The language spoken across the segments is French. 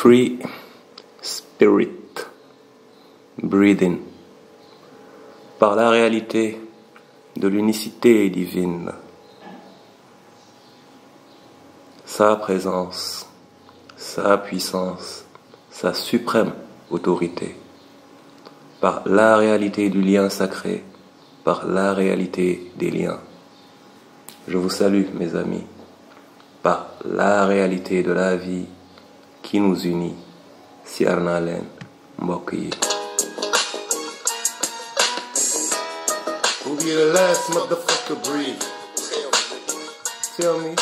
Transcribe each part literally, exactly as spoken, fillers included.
Free Spirit Breathing, par la réalité de l'unicité divine, sa présence, sa puissance, sa suprême autorité, par la réalité du lien sacré, par la réalité des liens. Je vous salue, mes amis, par la réalité de la vie qui nous unit. Siarna leen mbokk yi. Who be the last motherfucker breathe? Tell me.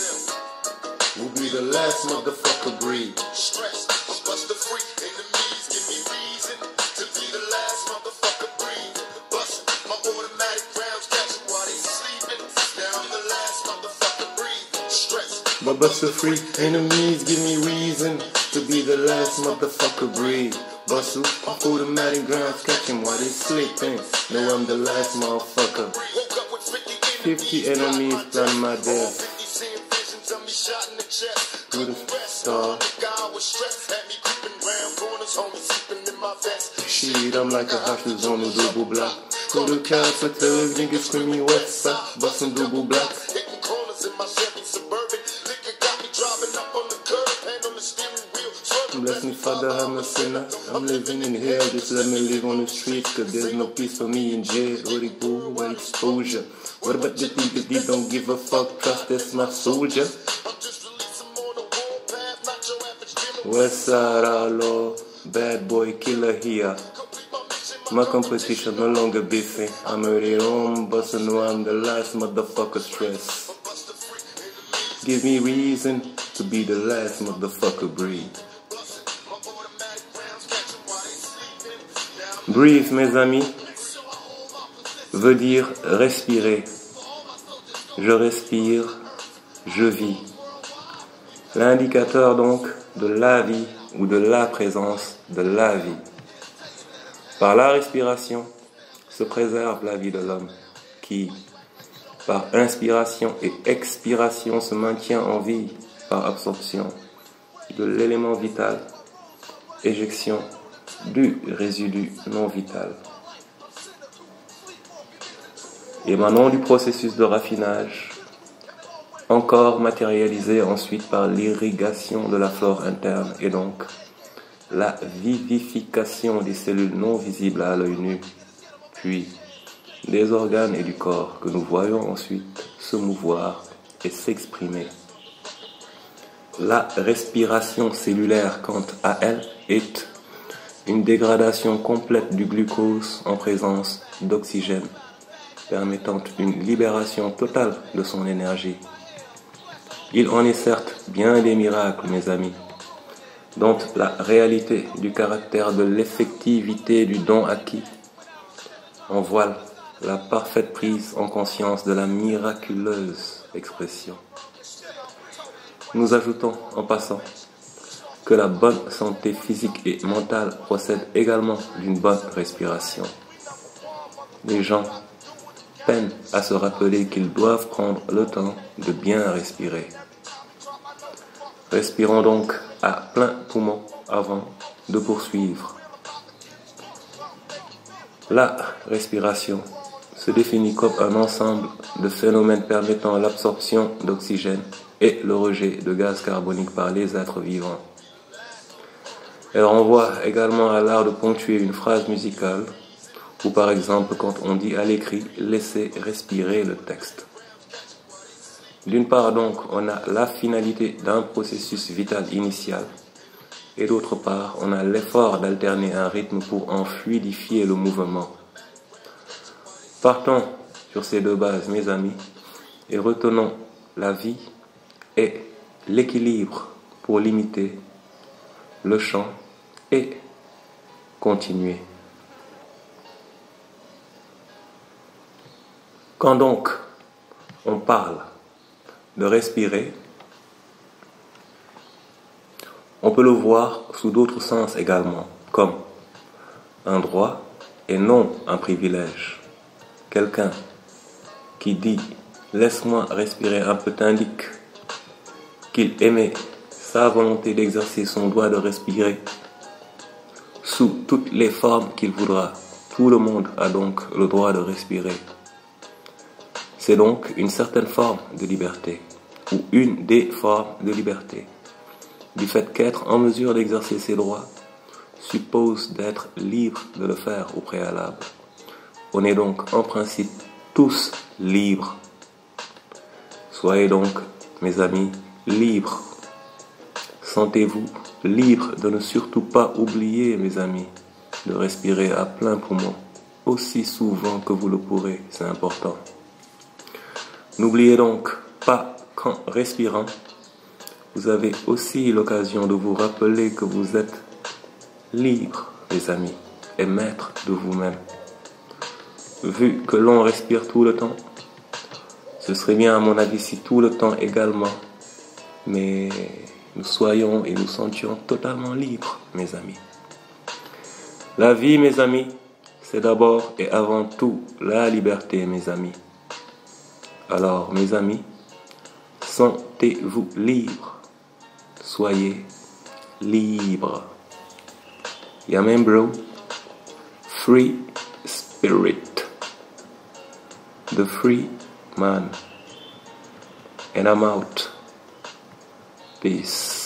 Who be the last motherfucker breathe? Stress, bust the freak, enemies give me reason to be the last motherfucker breathe. Bust my automatic rounds, catch them while they sleeping. Now I'm the last motherfucker breathe. Stress, My bust the free enemies give me reason to be the last motherfucker breathe. Bustle, off automatic grounds, catch him while they sleeping. Know I'm the last motherfucker. woke up with fifty Fifty enemies plan my death. fifty seeing visions of me shot in the chest. Through the Rest, star. nigga, I was stressed. Had me creeping round corners, homie sleeping in my vest. Shit, I'm like a hostage on a double block. Through the cats with thugs, niggas screaming west side, bustin' double blocks. Hitting corners in my Chevy Suburban. Liquor got me driving up on the curb, hand on the steering wheel. Swerving Bless me, Father, I'm a sinner. I'm living in hell, just let me live on the streets, cause there's no peace for me in jail. Or the go white exposure. What about the people that don't give a fuck? Trust that's my soldier. I'm just releasing on the warpath, not your average dealer. West side outlaw, bad boy killer here. Complete my mission, My competition no longer beefing. I'm already home, but I know I'm the last motherfucker stress. bust the freak, enemies, Give me reason to be the last motherfucker breathe. bust my automatic rounds, catch them while they sleeping. Now Breathe, mes amis, veut dire respirer. Je respire, je vis. L'indicateur donc de la vie ou de la présence de la vie. Par la respiration se préserve la vie de l'homme qui, par inspiration et expiration, se maintient en vie par absorption de l'élément vital, éjection du résidu non vital. Émanant du processus de raffinage, encore matérialisé ensuite par l'irrigation de la flore interne et donc la vivification des cellules non visibles à l'œil nu, puis des organes et du corps que nous voyons ensuite se mouvoir et s'exprimer. La respiration cellulaire, quant à elle, est une dégradation complète du glucose en présence d'oxygène, permettant une libération totale de son énergie. Il en est certes bien des miracles, mes amis, dont la réalité du caractère de l'effectivité du don acquis en voile la parfaite prise en conscience de la miraculeuse expression. Nous ajoutons en passant que la bonne santé physique et mentale procède également d'une bonne respiration. Les gens peinent à se rappeler qu'ils doivent prendre le temps de bien respirer. Respirons donc à plein poumon avant de poursuivre. La respiration se définit comme un ensemble de phénomènes permettant l'absorption d'oxygène et le rejet de gaz carbonique par les êtres vivants. Elle renvoie également à l'art de ponctuer une phrase musicale ou par exemple quand on dit à l'écrit « laissez respirer le texte ». D'une part donc, on a la finalité d'un processus vital initial et d'autre part, on a l'effort d'alterner un rythme pour en fluidifier le mouvement. Partons sur ces deux bases, mes amis, et retenons la vie et l'équilibre pour limiter le champ et continuer. Quand donc on parle de respirer, on peut le voir sous d'autres sens également, comme un droit et non un privilège. Quelqu'un qui dit « laisse-moi respirer un peu » t'indique qu'il émet sa volonté d'exercer son droit de respirer sous toutes les formes qu'il voudra. Tout le monde a donc le droit de respirer. C'est donc une certaine forme de liberté, ou une des formes de liberté, du fait qu'être en mesure d'exercer ses droits suppose d'être libre de le faire au préalable. On est donc en principe tous libres. Soyez donc, mes amis, libres. Sentez-vous libres de ne surtout pas oublier, mes amis, de respirer à plein poumon, aussi souvent que vous le pourrez, c'est important. N'oubliez donc pas qu'en respirant, vous avez aussi l'occasion de vous rappeler que vous êtes libre, mes amis, et maître de vous-même. Vu que l'on respire tout le temps, ce serait bien à mon avis si tout le temps également, mais nous soyons et nous sentions totalement libres, mes amis. La vie, mes amis, c'est d'abord et avant tout la liberté, mes amis. Alors, mes amis, sentez-vous libres. Soyez libres. Yamen bro, free spirit, the free man, and I'm out. Peace.